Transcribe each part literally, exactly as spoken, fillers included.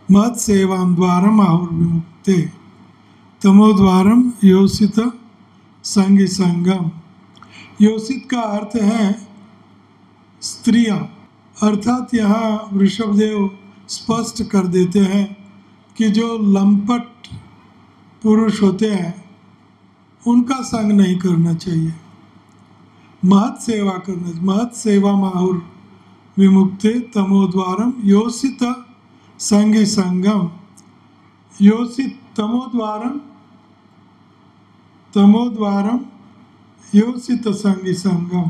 महत् सेवां द्वारम आहुर्विमुक्ते तमोद्वारम योषित संगी संगम। योषित का अर्थ है स्त्रियां, अर्थात यहाँ वृषभदेव स्पष्ट कर देते हैं कि जो लंपट पुरुष होते हैं उनका संग नहीं करना चाहिए, महत् सेवा करना। महत् सेवा माहुर विमुक्ते तमोद्वारम योषित संगी संगम। योषित तमोद्वारम, तमोद्वारम योषित संगी संगम।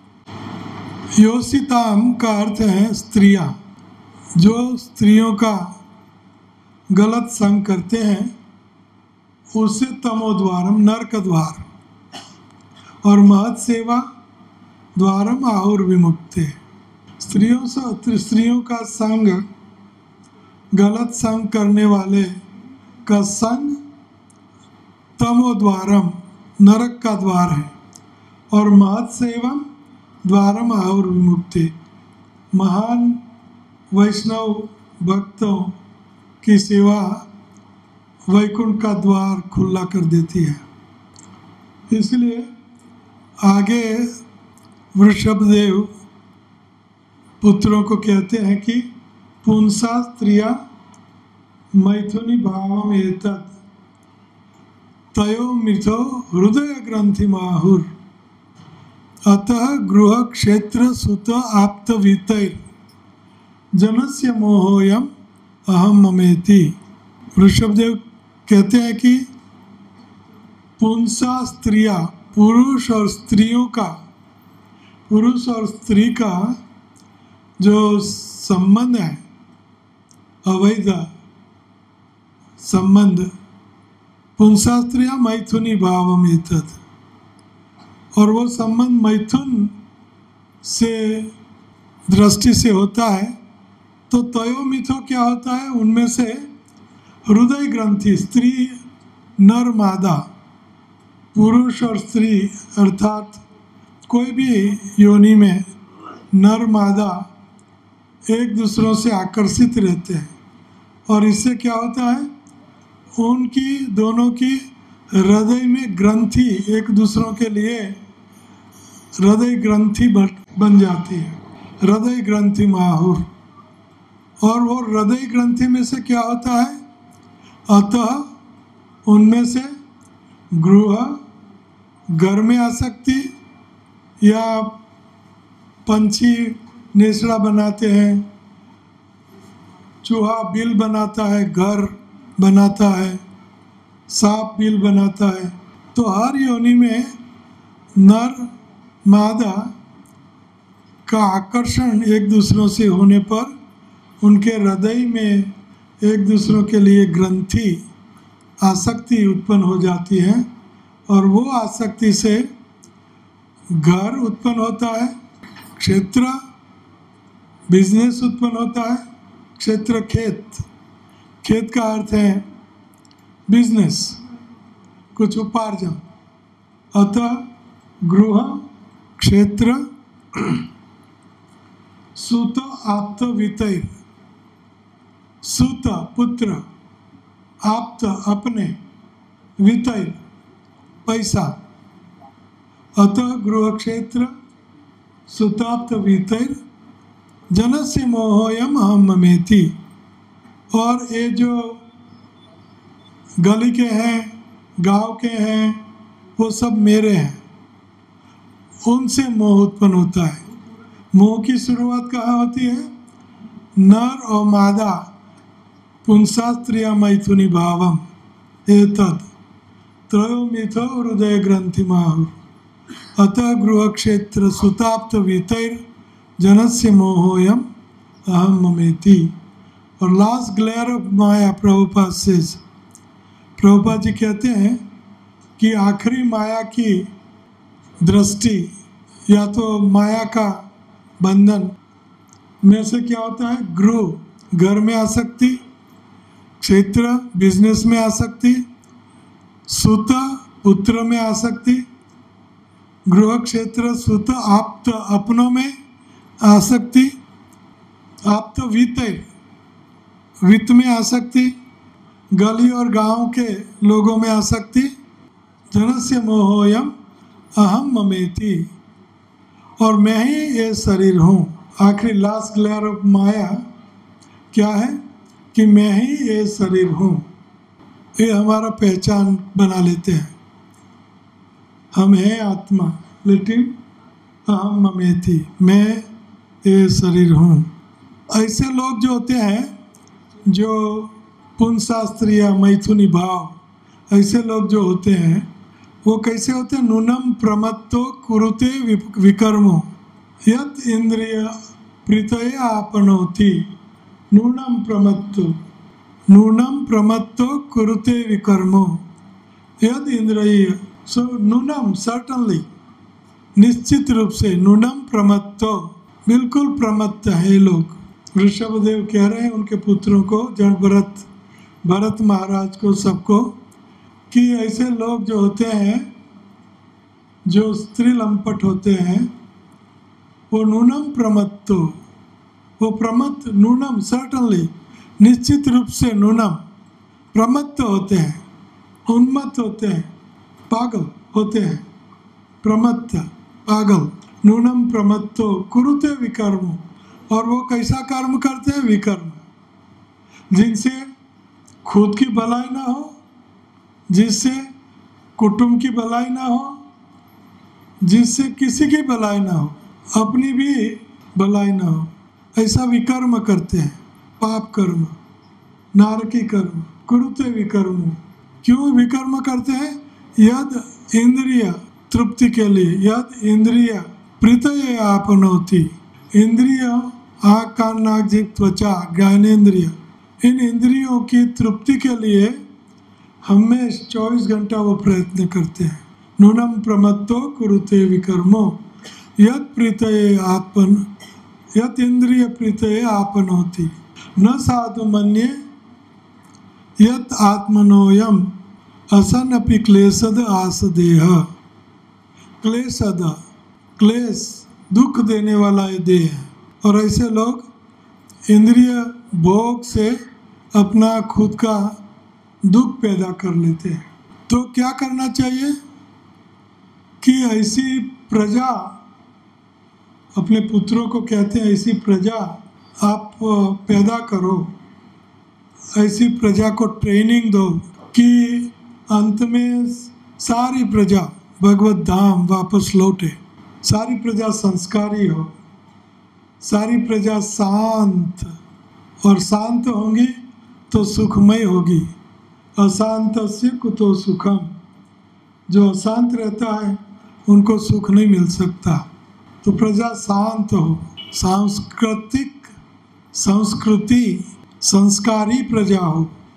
योषिताम का अर्थ है स्त्रियां, जो स्त्रियों का गलत संग करते हैं उसे तमोद्वारम नरक द्वार, और महत् सेवा द्वारम आहुर विमुक्ते। स्त्रियों से स्त्रियों का संग, गलत संग करने वाले का संग तमोद्वारम नरक का द्वार है, और महत् सेवा द्वारम आहुर विमुक्ति। महान वैष्णव भक्तों की सेवा वैकुंठ का द्वार खुला कर देती है। इसलिए आगे वृषभदेव पुत्रों को कहते हैं कि पुंसा स्त्रिया मैथुनी भावम एतत् तयो मिथो हृदय ग्रंथि माहुर अतः गृह क्षेत्र सुत आप्त वितैर जनस्य मोहोयम अहम ममेति। वृषभदेव कहते हैं कि पुंसा स्त्रिया, पुरुष और स्त्रियों का, पुरुष और स्त्री का जो संबंध है, अवैध संबंध, पुंसा स्त्रिया मैथुनी भावम एतत्, और वो संबंध मैथुन से दृष्टि से होता है। तो तयो मिथो क्या होता है, उनमें से हृदय ग्रंथि, स्त्री नर मादा, पुरुष और स्त्री अर्थात कोई भी योनि में नर मादा एक दूसरों से आकर्षित रहते हैं, और इससे क्या होता है, उनकी दोनों की हृदय में ग्रंथि एक दूसरों के लिए हृदय ग्रंथि बन जाती है, हृदय ग्रंथि माहुर। और वो हृदय ग्रंथि में से क्या होता है, अतः उनमें से गृह, घर में आसक्ति, या पंछी नेसड़ा बनाते हैं, चूहा बिल बनाता है, घर बनाता है, सांप बिल बनाता है। तो हर योनि में नर मादा का आकर्षण एक दूसरों से होने पर उनके हृदय में एक दूसरों के लिए ग्रंथि, आसक्ति उत्पन्न हो जाती है, और वो आसक्ति से घर उत्पन्न होता है, क्षेत्र बिजनेस उत्पन्न होता है, क्षेत्र खेत, खेत का अर्थ है बिजनेस, कुछ उपार्जन। अतः गृह क्षेत्र सुत आप्त वितैर, सुत पुत्र, आप्त अपने, वितैर पैसा। अतः गृह क्षेत्र सुताप्त वितैर जनस्य मोहोयम अहम ममेति। और ये जो गली के हैं, गांव के हैं, वो सब मेरे हैं, उनसे मोह उत्पन्न होता है। मोह की शुरुआत कहाँ होती है, नर और मादा, पुंसा स्त्रिया मैथुनी भावम एतत् त्रयो मिथो हृदय ग्रंथि माहुर अतः गृह क्षेत्र सुताप्त वितैर जनस्य मोहोयम अहम ममेति। और last glare of Maya, Prabhupada से प्रभुपाद जी कहते हैं कि आखिरी माया की दृष्टि या तो माया का बंधन में से क्या होता है, गृह घर में आसक्ति, क्षेत्र बिजनेस में आसक्ति, सुत पुत्र में आसक्ति, गृह क्षेत्र सुत आप्त अपनों में आसक्ति, आप्त वितय वित्त में आसक्ति, गली और गांव के लोगों में आसक्ति, जनस्य मोहोयम अहम ममेति, और मैं ही ये शरीर हूँ। आखिरी लास्ट ग्लेयर ऑफ माया क्या है कि मैं ही ये शरीर हूँ। ये हमारा पहचान बना लेते हैं, हम हैं आत्मा, लेकिन अहम ममेति, मैं ये शरीर हूँ। ऐसे लोग जो होते हैं जो पुंशास्त्री या मैथुनी भाव, ऐसे लोग जो होते हैं वो कैसे होते हैं? नूनम प्रमत्तो कुरुते विकर्मो यत् इंद्रिय प्रीतये आपनोति। नूनम प्रमत्तो, नूनम प्रमत्तो कुरुते विकर्मो यद इंद्रिय। सो नूनम, सर्टनली, निश्चित रूप से, नूनम प्रमत्तो, बिल्कुल प्रमत्त है लोग। ऋषभदेव कह रहे हैं उनके पुत्रों को, जन भरत भरत महाराज को, सबको, कि ऐसे लोग जो होते हैं जो स्त्री लंपट होते हैं वो नूनम प्रमत्तो, वो प्रमत्त, नूनम, सर्टनली, निश्चित रूप से नूनम प्रमत्त होते हैं, उन्मत्त होते हैं, पागल होते हैं, प्रमत्त, पागल। नूनम प्रमत्तो कुरुते विकर्म, और वो कैसा कर्म करते हैं? विकर्म, जिनसे खुद की भलाई ना हो, जिससे कुटुंब की भलाई ना हो, जिससे किसी की भलाई ना हो, अपनी भी भलाई ना हो, ऐसा विकर्म करते हैं। पाप कर्म, नारकी कर्म, कुरुते विकर्म। क्यों विकर्म करते हैं? यद इंद्रिय तृप्ति के लिए, यद इंद्रिय प्रीतये आपनोति। इंद्रिय, आँख, कान, नाक, जीभ, त्वचा, ज्ञानेंद्रिय, इन इंद्रियों की तृप्ति के लिए हमेशा चौबीस घंटा वो प्रयत्न करते हैं। नूनम प्रमत्तो कुरुते विकर्मो यत् प्रीतये आपन, यत् इंद्रिय प्रीतये आपनोति। न साधु मन्ये यत् आत्मनोयम असन्नपि क्लेशद आसदेह। क्लेशद, क्लेश, दुख देने वाला ये देह है। और ऐसे लोग इंद्रिय भोग से अपना खुद का दुख पैदा कर लेते हैं। तो क्या करना चाहिए कि ऐसी प्रजा, अपने पुत्रों को कहते हैं ऐसी प्रजा आप पैदा करो, ऐसी प्रजा को ट्रेनिंग दो कि अंत में सारी प्रजा भगवत धाम वापस लौटे, सारी प्रजा संस्कारी हो, सारी प्रजा शांत, और शांत होंगी तो सुखमय होगी। अशांतस्य कुतो सुखम, जो अशांत रहता है उनको सुख नहीं मिल सकता। तो प्रजा शांत हो, सांस्कृतिक, संस्कृति, संस्कारी प्रजा हो।